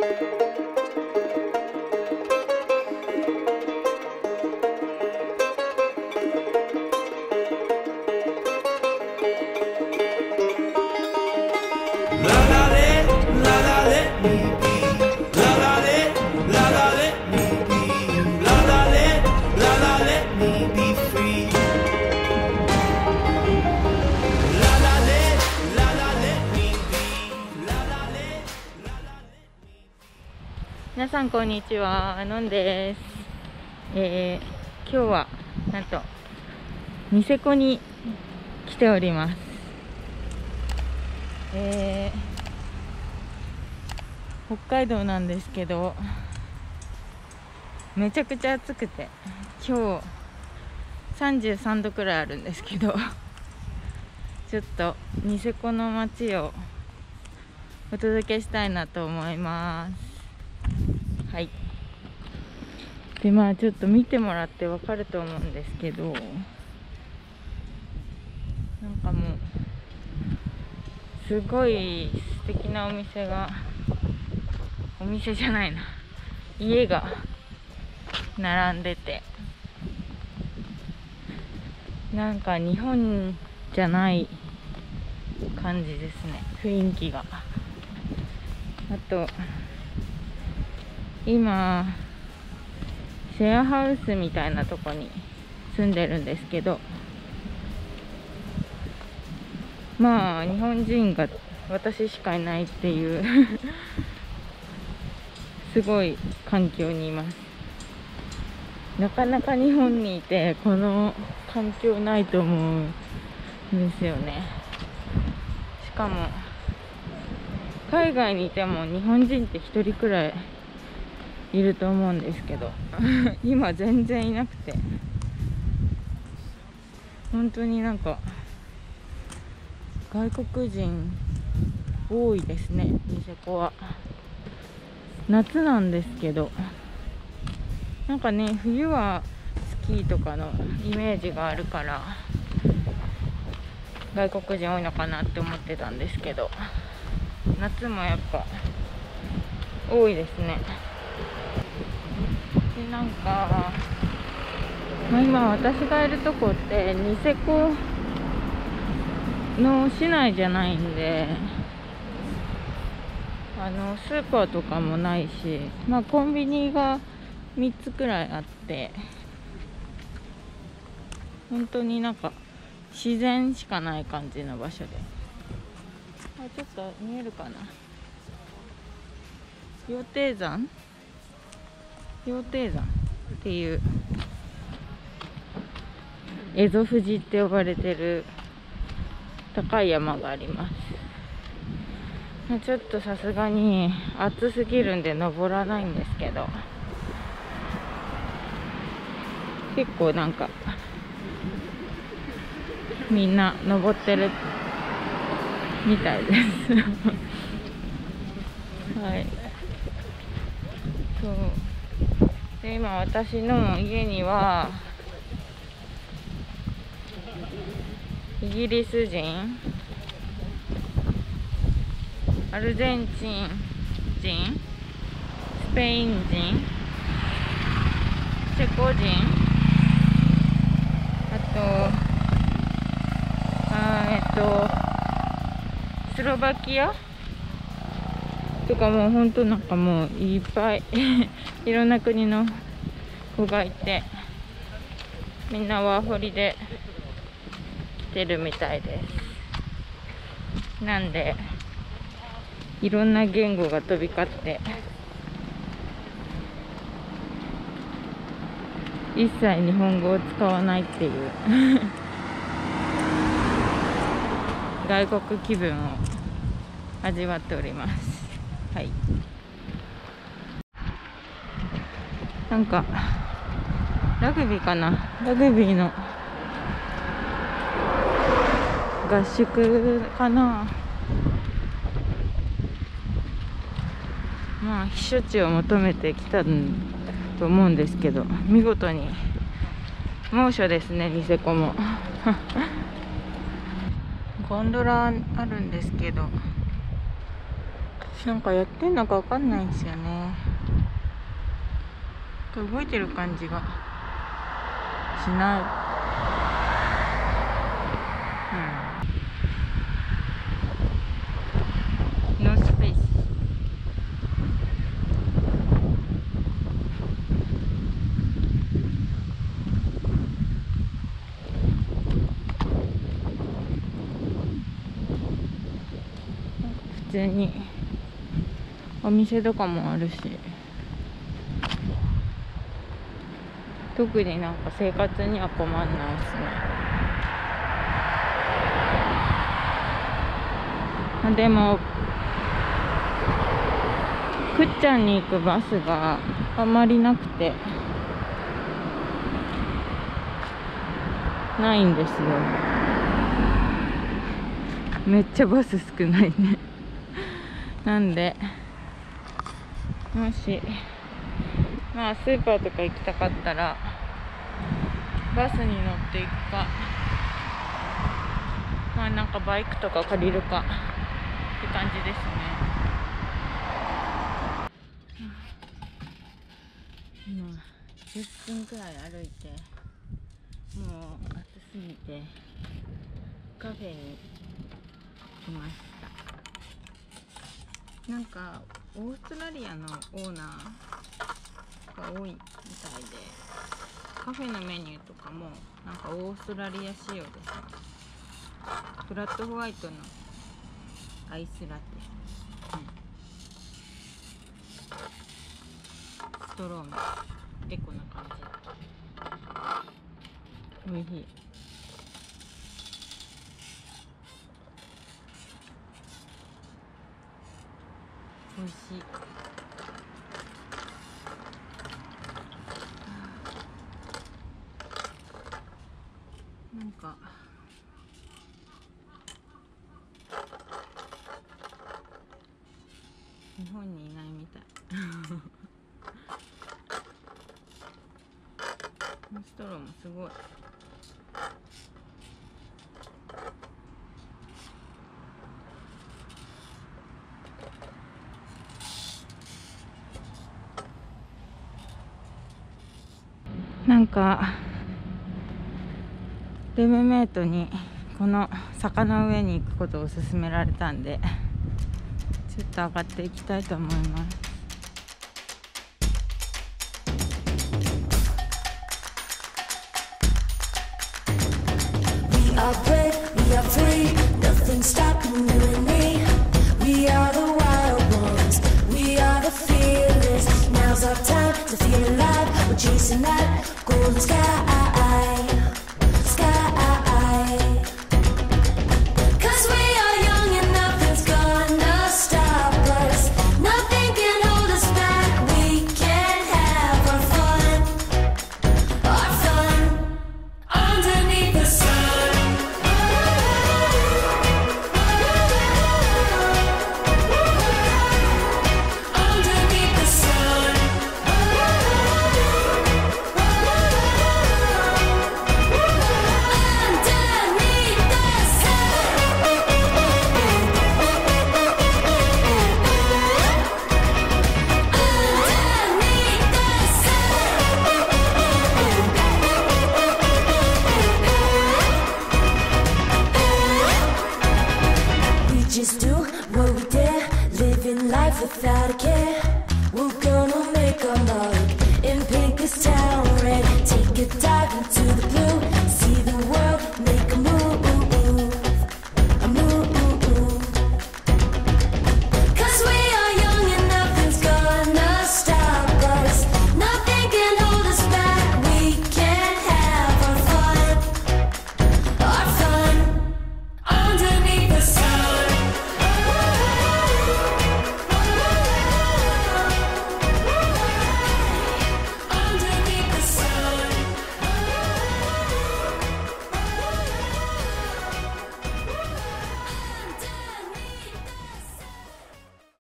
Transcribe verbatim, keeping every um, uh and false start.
皆さんこんにちは、のんです。えー、今日はなんとニセコに来ております。えー、北海道なんですけど、めちゃくちゃ暑くて、今日さんじゅうさんどくらいあるんですけど、ちょっとニセコの街をお届けしたいなと思います。はい。で、まあちょっと見てもらってわかると思うんですけど、なんかもうすごい素敵なお店が、お店じゃないな、家が並んでて、なんか日本じゃない感じですね、雰囲気が。あと今シェアハウスみたいなとこに住んでるんですけど、まあ日本人が私しかいないっていうすごい環境にいます。なかなか日本にいてこの環境ないと思うんですよね。しかも海外にいても日本人って一人くらいいると思うんですけど今全然いなくて、本当になんか外国人多いですね、ニセコは。夏なんですけど、なんかね、冬はスキーとかのイメージがあるから外国人多いのかなって思ってたんですけど、夏もやっぱ多いですね。で、なんか、まあ、今私がいるとこってニセコの市内じゃないんで、あのスーパーとかもないし、まあコンビニがみっつくらいあって、本当になんか自然しかない感じの場所で、あ、ちょっと見えるかな、羊蹄山羊蹄山っていう蝦夷富士って呼ばれてる高い山があります。ちょっとさすがに暑すぎるんで登らないんですけど、結構なんかみんな登ってるみたいですはい。そうで、今私の家にはイギリス人、アルゼンチン人、スペイン人、チェコ人、あとあえっとスロバキアとか、もうほんとなんかもういっぱいいろんな国の子がいて、みんなワーホリで来てるみたいです。なんでいろんな言語が飛び交って、一切日本語を使わないっていう外国気分を味わっております。はい。なんかラグビーかな、ラグビーの合宿かな。まあ避暑地を求めてきたと思うんですけど、見事に猛暑ですね、ニセコもゴンドラあるんですけど、 なんかやってんのかわかんないんですよね。動いてる感じがしない。うん、ノースペース。普通にお店とかもあるし、特になんか生活には困んないですね。でもくっちゃんに行くバスがあんまりなくて、ないんですよ。めっちゃバス少ないね。なんでもしまあスーパーとか行きたかったらバスに乗っていくか、まあなんかバイクとか借りるかって感じですね。今じゅっぷんくらい歩いて、もう暑すぎてカフェに来ました。なんかオーストラリアのオーナーが多いみたいで、カフェのメニューとかもなんかオーストラリア仕様ですね。フラットホワイトのアイスラテ、うん、ストローもエコな感じ。おいしい。おいしい。なんか日本にいないみたい。ストローもすごい。なんかルームメイトにこの坂の上に行くことを勧められたんで、ちょっと上がっていきたいと思います。 We are brave, we are free, nothing stopping you and me. We are the wild ones, we are the fearless. Now's our time to feel alive, we're chasing that golden sky.